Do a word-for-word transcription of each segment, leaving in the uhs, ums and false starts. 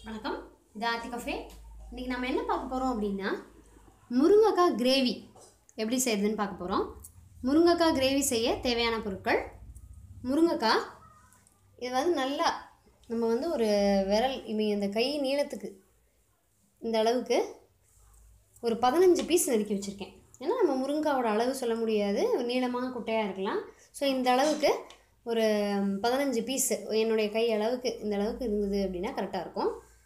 வணக்கம், இது ஆர்த்தி கஃபே. இன்றைக்கி நம்ம என்ன பார்க்க போகிறோம் அப்படின்னா, முருங்கைக்காய் கிரேவி எப்படி செய்யுதுன்னு பார்க்க போகிறோம். முருங்கைக்காய் கிரேவி செய்ய தேவையான பொருட்கள்: முருங்கைக்காய். இது வந்து நல்லா நம்ம வந்து ஒரு விரல் இவங்க இந்த கை நீளத்துக்கு இந்த அளவுக்கு ஒரு பதினஞ்சு பீஸ் நறுக்கி வச்சுருக்கேன். ஏன்னா நம்ம முருங்கைக்காவோட அளவு சொல்ல முடியாது, நீளமாக குட்டையாக இருக்கலாம். ஸோ இந்த அளவுக்கு ஒரு பதினஞ்சு பீஸு என்னுடைய கை அளவுக்கு இந்த அளவுக்கு இருந்தது அப்படின்னா கரெக்டாக இருக்கும்.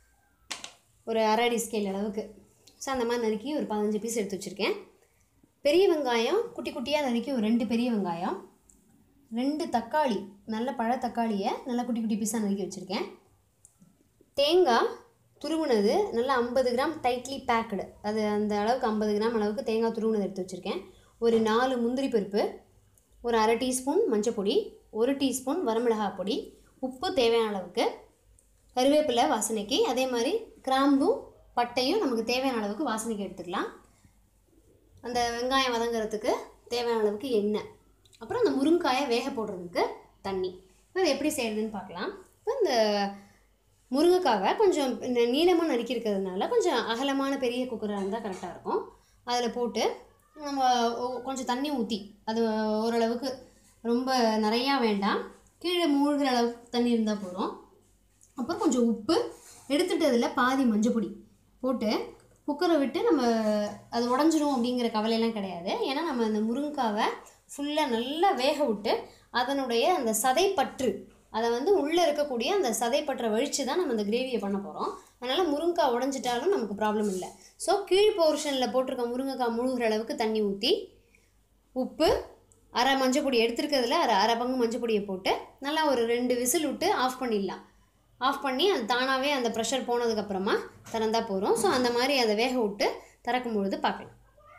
ஒரு அரை அடி ஸ்கேல் அளவுக்கு. ஸோ அந்த மாதிரி நறுக்கி ஒரு பதினஞ்சு பீஸ் எடுத்து வச்சுருக்கேன். பெரிய வெங்காயம் குட்டி குட்டியாக நறுக்கி ஒரு ரெண்டு பெரிய வெங்காயம், ரெண்டு தக்காளி, நல்ல பழ தக்காளியை நல்லா குட்டி குட்டி பீஸாக நறுக்கி வச்சுருக்கேன். தேங்காய் துருவுனது நல்லா ஐம்பது கிராம் டைட்லி பேக்கடு, அது அந்த அளவுக்கு ஐம்பது கிராம் அளவுக்கு தேங்காய் துருவுனது எடுத்து வச்சுருக்கேன். ஒரு நாலு முந்திரி பருப்பு, ஒரு அரை டீஸ்பூன் மஞ்சப்பொடி, ஒரு டீஸ்பூன் வரமிளகாய் பொடி, உப்பு தேவையான அளவுக்கு, கருவேப்பிலை வாசனைக்கு, அதே மாதிரி கிராம்பும் பட்டையும் நமக்கு தேவையான அளவுக்கு வாசனைக்கு எடுத்துக்கலாம். அந்த வெங்காயம் வதங்கிறதுக்கு தேவையான அளவுக்கு எண்ணெய், அப்புறம் அந்த முருங்காயை வேக போடுறதுக்கு தண்ணி. இப்போ இது எப்படி செய்கிறதுன்னு பார்க்கலாம். இப்போ இந்த முருங்கைக்காவை கொஞ்சம் இந்த நீளமாக நறுக்கியிருக்கிறதுனால கொஞ்சம் அகலமான பெரிய குக்கராக இருந்தால் கரெக்டாக இருக்கும். அதில் போட்டு நம்ம கொஞ்சம் தண்ணி ஊற்றி, அது ஓரளவுக்கு ரொம்ப நிறையா வேண்டாம், கீழே மூழ்கிற அளவுக்கு தண்ணி இருந்தால் போதும். அப்புறம் கொஞ்சம் உப்பு எடுத்துகிட்டு அதில் பாதி மஞ்சப்பொடி போட்டு குக்கரை விட்டு நம்ம அது உடஞ்சிரும் அப்படிங்கிற கவலையெல்லாம் கிடையாது. ஏன்னா நம்ம அந்த முருங்கைக்காவை ஃபுல்லாக நல்லா வேக விட்டு அதனுடைய அந்த சதைப்பற்று, அதை வந்து உள்ளே இருக்கக்கூடிய அந்த சதைப்பற்றை வழித்து தான் நம்ம அந்த கிரேவியை பண்ண போகிறோம். அதனால் முருங்கைக்காய் உடஞ்சிட்டாலும் நமக்கு ப்ராப்ளம் இல்லை. ஸோ கீழ் போர்ஷனில் போட்டிருக்க முருங்கைக்காய் முழுகிற அளவுக்கு தண்ணி ஊற்றி, உப்பு, அரை மஞ்சப்பொடி எடுத்துருக்கிறதுல அரை அரை பங்கு மஞ்சப்பொடியை போட்டு நல்லா ஒரு ரெண்டு விசில் விட்டு ஆஃப் பண்ணிடலாம். ஆஃப் பண்ணி அது தானாகவே அந்த ப்ரெஷர் போனதுக்கப்புறமா திறந்தால் போகிறோம். ஸோ அந்த மாதிரி அதை வேக விட்டு திறக்கும் பொழுது பார்க்கலாம்.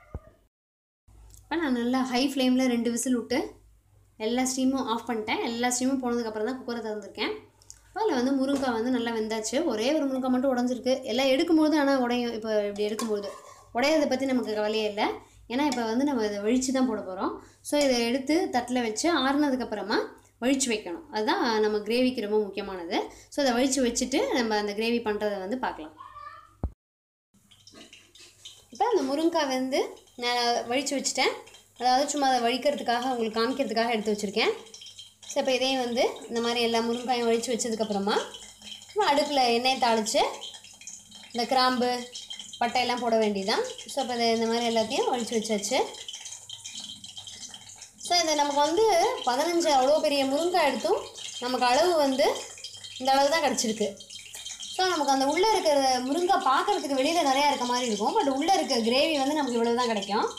இப்போ நான் நல்லா ஹை ஃப்ளேமில் ரெண்டு விசில் விட்டு எல்லா ஸ்டீமும் ஆஃப் பண்ணிட்டேன். எல்லா ஸ்டீமும் போனதுக்கப்புறம் தான் குக்கரை திறந்துருக்கேன். இப்போ அதில் வந்து முருங்கைக்காய் வந்து நல்லா வெந்தாச்சு. ஒரே ஒரு முருங்கைக்காய் மட்டும் உடஞ்சிருக்கு. எல்லாம் எடுக்கும்போது ஆனால் உடையும். இப்போ இப்படி எடுக்கும்போது உடையதை பற்றி நமக்கு கவலையே இல்லை. ஏன்னா இப்போ வந்து நம்ம இதை வழித்து தான் போட போகிறோம். ஸோ இதை எடுத்து தட்டில் வச்சு ஆறுனதுக்கப்புறமா வழித்து வைக்கணும். அதுதான் நம்ம கிரேவிக்கு ரொம்ப முக்கியமானது. ஸோ அதை வழித்து வச்சுட்டு நம்ம அந்த கிரேவி பண்ணுறதை வந்து பார்க்கலாம். இப்போ அந்த முருங்கைக்காய் வந்து நான் வழித்து வச்சுட்டேன். அதாவது சும்மா அதை வழிக்கிறதுக்காக உங்களுக்கு காமிக்கிறதுக்காக எடுத்து வச்சுருக்கேன். ஸோ இப்போ இதையும் வந்து இந்த மாதிரி எல்லா முருங்கைக்காயும் வழித்து வச்சதுக்கப்புறமா அடுப்பில் எண்ணெயை தாளித்து இந்த கிராம்பு பட்டையெல்லாம் போட வேண்டியதான். ஸோ இப்போ இதை இந்த மாதிரி எல்லாத்தையும் வழித்து வச்சாச்சு. ஸோ இந்த நமக்கு வந்து பதினஞ்சு அவ்வளோ பெரிய முருங்கைக்காய் எடுத்தும் நமக்கு அளவு வந்து இந்த அளவு தான் கிடச்சிருக்கு. ஸோ நமக்கு அந்த உள்ளே இருக்கிற முருங்கைக்காய் பார்க்குறதுக்கு வெளியில் நிறையா இருக்க மாதிரி இருக்கும். பட் உள்ளே இருக்க கிரேவி வந்து நமக்கு இவ்வளோ தான் கிடைக்கும்.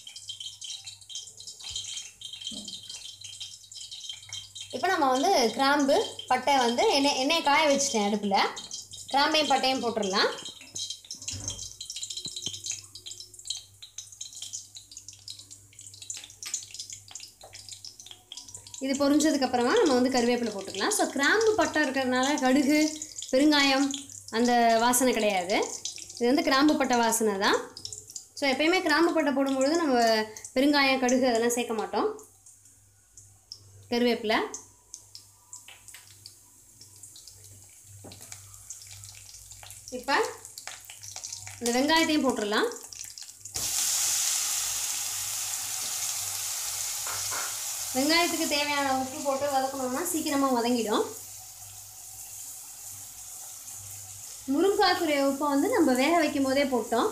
இப்போ நம்ம வந்து கிராம்பு பட்டை வந்து எண்ணெய் எண்ணெயை காய வச்சுட்டேன் அடுப்பில். கிராம்பையும் பட்டையும் போட்டுடலாம். இது பொரிஞ்சதுக்கப்புறமா நம்ம வந்து கருவேப்பிலை போட்டுக்கலாம். ஸோ கிராம்பு பட்டை இருக்கிறதுனால கடுகு பெருங்காயம் அந்த வாசனை கிடையாது. இது வந்து கிராம்பு பட்டை வாசனை தான். ஸோ எப்பயுமே கிராம்பு பட்டை போடும்பொழுது நம்ம பெருங்காயம் கடுகு அதெல்லாம் சேர்க்க மாட்டோம். கருவேப்பிலை, இப்போ இந்த வெங்காயத்தையும் போட்டுடலாம். வெங்காயத்துக்கு தேவையான உப்பு போட்டு வதக்கணும்னா சீக்கிரமாக வதங்கிடும். முருங்கைக்காய்க்குரிய உப்பை வந்து நம்ம வேக வைக்கும் போதே போட்டோம்.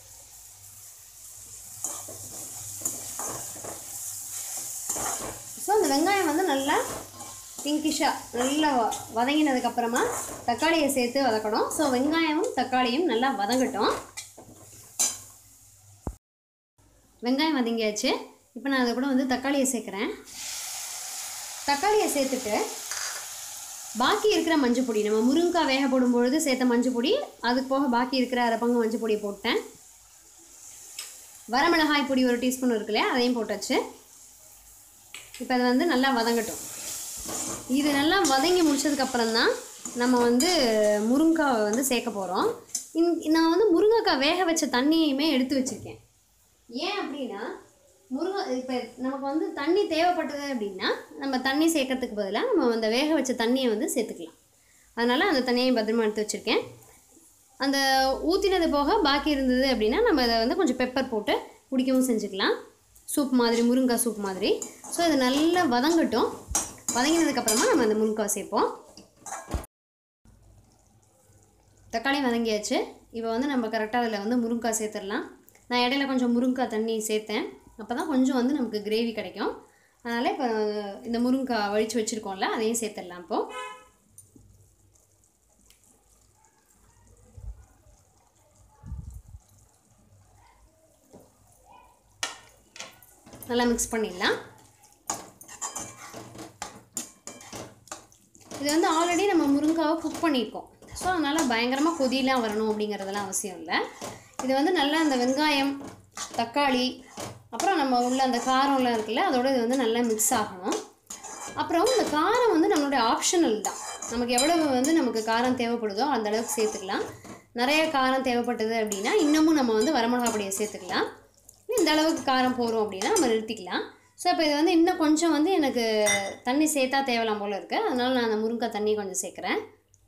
ஸோ அந்த வெங்காயம் வந்து நல்லா பிங்கிஷாக நல்லா வதங்கினதுக்கப்புறமா தக்காளியை சேர்த்து வதக்கணும். ஸோ வெங்காயமும் தக்காளியும் நல்லா வதங்கட்டும். வெங்காயம் வதங்கியாச்சு. இப்போ நான் அதை கூட வந்து தக்காளியை சேர்க்குறேன். தக்காளியை சேர்த்துட்டு பாக்கி இருக்கிற மஞ்சள் பொடி, நம்ம முருங்கைக்காய் வேக போடும்பொழுது சேர்த்த மஞ்சள் பொடி, அதுக்கு போக பாக்கி இருக்கிற அரை பங்கு மஞ்சள் பொடியை போட்டேன். வரமிளகாய் பொடி ஒரு டீஸ்பூன் இருக்கு இல்லையா, அதையும் போட்டாச்சு. இப்போ அதை வந்து நல்லா வதங்கட்டும். இது நல்லா வதங்கி முடிச்சதுக்கப்புறம் தான் நம்ம வந்து முருங்கைக்காவை வந்து சேர்க்க போகிறோம். இன் நான் வந்து முருங்கைக்காய் வேக வச்ச தண்ணியுமே எடுத்து வச்சுருக்கேன். ஏன் அப்படின்னா முருங்கை இப்போ நமக்கு வந்து தண்ணி தேவைப்பட்டது அப்படின்னா நம்ம தண்ணி சேர்க்கறதுக்கு பதிலாக நம்ம அந்த வேக வச்ச தண்ணியை வந்து சேர்த்துக்கலாம். அதனால் அந்த தண்ணியை பத்திரமா எடுத்து வச்சுருக்கேன். அந்த ஊற்றினது போக பாக்கி இருந்தது அப்படின்னா நம்ம அதை வந்து கொஞ்சம் பெப்பர் போட்டு குடிக்கவும் செஞ்சுக்கலாம். சூப் மாதிரி, முருங்கைக்காய் சூப் மாதிரி. ஸோ இது நல்லா வதங்கட்டும். வதங்கினதுக்கப்புறமா நம்ம அந்த முருங்கைக்காய் சேர்ப்போம். தக்காளி வதங்கியாச்சு. இப்போ வந்து நம்ம கரெக்டாக அதில் வந்து முருங்கைக்காய் சேர்த்துடலாம். நான் இடையில கொஞ்சம் முருங்கைக்காய் தண்ணி சேர்த்தேன். அப்போ தான் கொஞ்சம் வந்து நமக்கு கிரேவி கிடைக்கும். அதனால் இப்போ இந்த முருங்கைக்காய் வழித்து வச்சுருக்கோம்ல, அதையும் சேர்த்துடலாம். இப்போது நல்லா மிக்ஸ் பண்ணிடலாம். இது வந்து ஆல்ரெடி நம்ம முருங்கைக்காவை குக் பண்ணியிருக்கோம். ஸோ அதனால் பயங்கரமாக கொதியெலாம் வரணும் அப்படிங்கிறதெல்லாம் அவசியம் இல்லை. இது வந்து நல்லா அந்த வெங்காயம், தக்காளி, அப்புறம் நம்ம உள்ள அந்த காரம்லாம் இருக்குல்ல, அதோட இது வந்து நல்லா மிக்ஸ் ஆகணும். அப்புறம் இந்த காரம் வந்து நம்மளுடைய ஆப்ஷனல் தான். நமக்கு எவ்வளவு வந்து நமக்கு காரம் தேவைப்படுதோ அந்த அளவுக்கு சேர்த்துக்கலாம். நிறைய காரம் தேவைப்பட்டது அப்படின்னா இன்னமும் நம்ம வந்து வரமிளகா பொடியை சேர்த்துக்கலாம். இந்த அளவுக்கு காரம் போகிறோம் அப்படின்னா நம்ம நிறுத்திக்கலாம். ஸோ இப்போ இது வந்து இன்னும் கொஞ்சம் வந்து எனக்கு தண்ணி சேர்த்தா தேவலாம் போல் இருக்குது. அதனால் நான் அந்த முருங்கைக்காய் தண்ணி கொஞ்சம் சேர்க்குறேன்.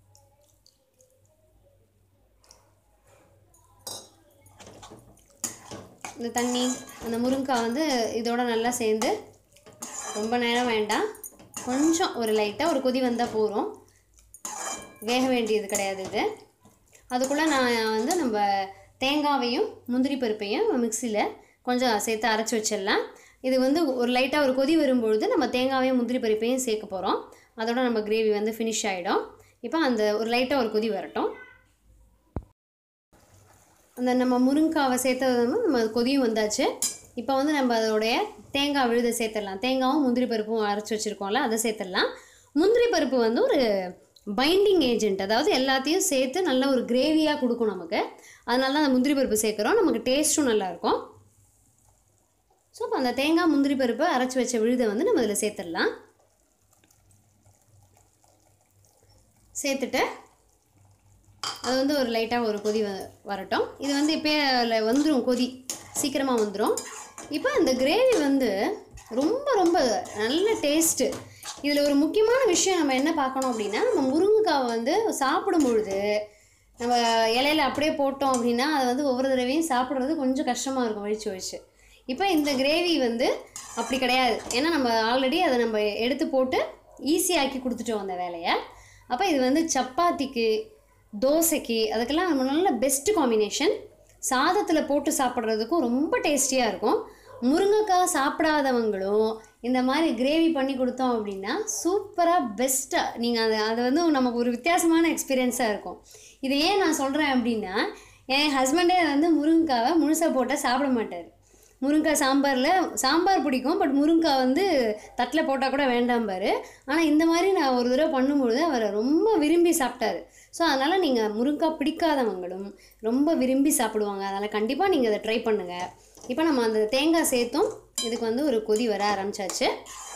இந்த தண்ணி அந்த முருங்கைக்காய் வந்து இதோட நல்லா சேர்ந்து ரொம்ப நேரம் வேண்டாம், கொஞ்சம் ஒரு லைட்டாக ஒரு கொதி வந்தால் போகிறோம். வேக வேண்டியது கிடையாது இது. அதுக்குள்ளே நான் வந்து நம்ம தேங்காவையும் முந்திரி பருப்பையும் மிக்சியில் கொஞ்சம் சேர்த்து அரைச்சி வச்சிடலாம். இது வந்து ஒரு லைட்டாக ஒரு கொதி வரும்பொழுது நம்ம தேங்காவையும் முந்திரி பருப்பையும் சேர்க்க போகிறோம். அதோட நம்ம கிரேவி வந்து ஃபினிஷ் ஆகிடும். இப்போ அந்த ஒரு லைட்டாக ஒரு கொதி வரட்டும். அந்த நம்ம முருங்கைக்காவை சேர்த்தது வந்து நம்ம கொதியும் வந்தாச்சு. இப்போ வந்து நம்ம அதோடைய தேங்காய் விழுதை சேர்த்துடலாம். தேங்காவும் முந்திரி பருப்பும் அரைச்சி வச்சுருக்கோம்ல, அதை சேர்த்துடலாம். முந்திரி பருப்பு வந்து ஒரு பைண்டிங் ஏஜென்ட், அதாவது எல்லாத்தையும் சேர்த்து நல்ல ஒரு கிரேவியாக கொடுக்கும் நமக்கு. அதனால தான் அந்த முந்திரி பருப்பு சேர்க்குறோம். நமக்கு டேஸ்ட்டும் நல்லாயிருக்கும். ஸோ இப்போ அந்த தேங்காய் முந்திரி பருப்பை அரைச்சி வச்ச விழுதை வந்து நம்ம இதில் சேர்த்துடலாம். சேர்த்துட்டு அது வந்து ஒரு லைட்டாக ஒரு கொதி வ வரட்டும். இது வந்து இப்போ வந்துடும், கொதி சீக்கிரமாக வந்துடும். இப்போ இந்த கிரேவி வந்து ரொம்ப ரொம்ப நல்ல டேஸ்ட்டு. இதில் ஒரு முக்கியமான விஷயம் நம்ம என்ன பார்க்கணும் அப்படின்னா, நம்ம முருங்கைக்காவை வந்து சாப்பிடும் பொழுது நம்ம இலையில அப்படியே போட்டோம் அப்படின்னா அதை வந்து ஒவ்வொரு தடவையும் சாப்பிட்றது கொஞ்சம் கஷ்டமாக இருக்கும் வழிச்சு வழிச்சு. இப்போ இந்த கிரேவி வந்து அப்படி கிடையாது. ஏன்னா நம்ம ஆல்ரெடி அதை நம்ம எடுத்து போட்டு ஈஸியாக்கி கொடுத்துட்டோம் அந்த வேலையை. அப்போ இது வந்து சப்பாத்திக்கு, தோசைக்கு, அதுக்கெல்லாம் நம்ம நல்ல பெஸ்ட்டு காம்பினேஷன். சாதத்தில் போட்டு சாப்பிட்றதுக்கும் ரொம்ப டேஸ்டியாக இருக்கும். முருங்கைக்காய் சாப்பிடாதவங்களும் இந்த மாதிரி கிரேவி பண்ணி கொடுத்தோம் அப்படின்னா சூப்பராக பெஸ்ட்டாக நீங்கள் அதை அதை வந்து நமக்கு ஒரு வித்தியாசமான எக்ஸ்பீரியன்ஸாக இருக்கும். இது ஏன் நான் சொல்கிறேன் அப்படின்னா, என் ஹஸ்பண்டே வந்து முருங்கைக்காவை முழுசாக போட்டால் சாப்பிட மாட்டார். முருங்கைக்காய் சாம்பாரில் சாம்பார் பிடிக்கும், பட் முருங்கைக்காய் வந்து தட்டில் போட்டால் கூட வேண்டாம்பார். ஆனால் இந்த மாதிரி நான் ஒரு தடவை பண்ணும்பொழுது அவரை ரொம்ப விரும்பி சாப்பிட்டாரு. ஸோ அதனால் நீங்கள் முருங்கைக்காய் பிடிக்காதவங்களும் ரொம்ப விரும்பி சாப்பிடுவாங்க. அதனால் கண்டிப்பாக நீங்கள் அதை ட்ரை பண்ணுங்கள். இப்போ நம்ம அந்த தேங்காய் சேர்த்தும் இதுக்கு வந்து ஒரு கொதி வர ஆரம்பிச்சாச்சு.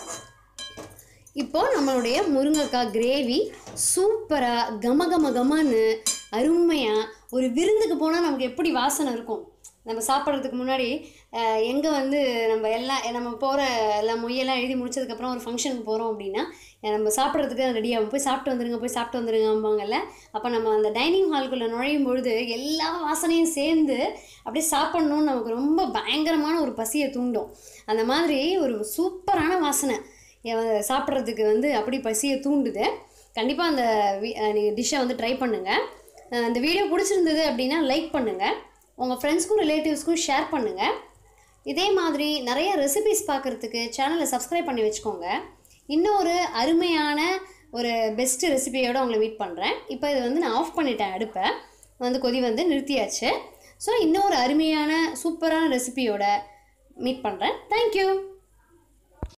இப்போது நம்மளுடைய முருங்கைக்காய் கிரேவி சூப்பராக கம கம கமன்னு அருமையாக, ஒரு விருந்துக்கு போனால் நமக்கு எப்படி வாசனை இருக்கும், நம்ம சாப்பிட்றதுக்கு முன்னாடி எங்கே வந்து நம்ம எல்லாம் நம்ம போகிற எல்லாம் மொய்யெல்லாம் எழுதி முடிச்சதுக்கப்புறம் ஒரு ஃபங்க்ஷனுக்கு போகிறோம் அப்படின்னா நம்ம சாப்பிட்றதுக்கு ரெடியாகும், போய் சாப்பிட்டு வந்துடுங்க போய் சாப்பிட்டு வந்துடுங்கம்பாங்கல்ல. அப்போ நம்ம அந்த டைனிங் ஹால்குள்ளே நுழையும் பொழுது எல்லா வாசனையும் சேர்ந்து அப்படியே சாப்பிட்ணுன்னு நமக்கு ரொம்ப பயங்கரமான ஒரு பசியை தூண்டும். அந்த மாதிரி ஒரு சூப்பரான வாசனை சாப்பிட்றதுக்கு வந்து அப்படி பசியை தூண்டுது. கண்டிப்பாக அந்த நீங்கள் டிஷ்ஷை வந்து ட்ரை பண்ணுங்கள். இந்த வீடியோ பிடிச்சிருந்தது அப்படின்னா லைக் பண்ணுங்கள், உங்கள் ஃப்ரெண்ட்ஸ்க்கும் ரிலேட்டிவ்ஸ்க்கும் ஷேர் பண்ணுங்கள். இதே மாதிரி நிறைய ரெசிபிஸ் பார்க்குறதுக்கு சேனலை சப்ஸ்கிரைப் பண்ணி வச்சுக்கோங்க. இன்னொரு அருமையான ஒரு பெஸ்ட்டு ரெசிபியோடு உங்களை மீட் பண்ணுறேன். இப்போ இது வந்து நான் ஆஃப் பண்ணிட்டேன், அடுப்பை வந்து கொதி வந்து நிறுத்தியாச்சு. ஸோ இன்னொரு அருமையான சூப்பரான ரெசிபியோட மீட் பண்ணுறேன். தேங்க்யூ.